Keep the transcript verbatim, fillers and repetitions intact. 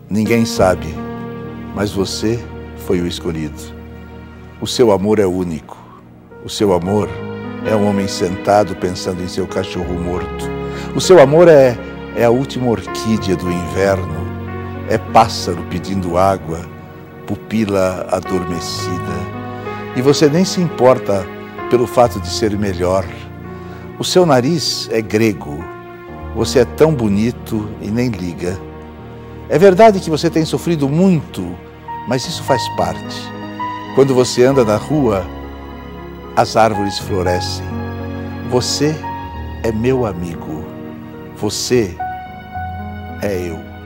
Ninguém sabe, mas você foi o escolhido. O seu amor é único. O seu amor é um homem sentado pensando em seu cachorro morto. O seu amor é, é a última orquídea do inverno. É pássaro pedindo água, pupila adormecida. E você nem se importa pelo fato de ser melhor. O seu nariz é grego. Você é tão bonito e nem liga. É verdade que você tem sofrido muito, mas isso faz parte. Quando você anda na rua, as árvores florescem. Você é meu amigo. Você é eu.